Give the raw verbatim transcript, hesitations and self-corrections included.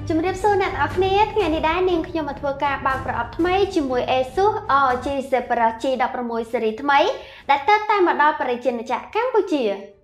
จุดเรียบโซนัดอัคเนสไงในด้านหนึ่งขยมทัวร์การบางประอับทำไมจิมวยเอซุออจีเซปราจีดับประมวยสริทำไมดัตเตอร์ตามมาดอปริจินจากกัมพูชี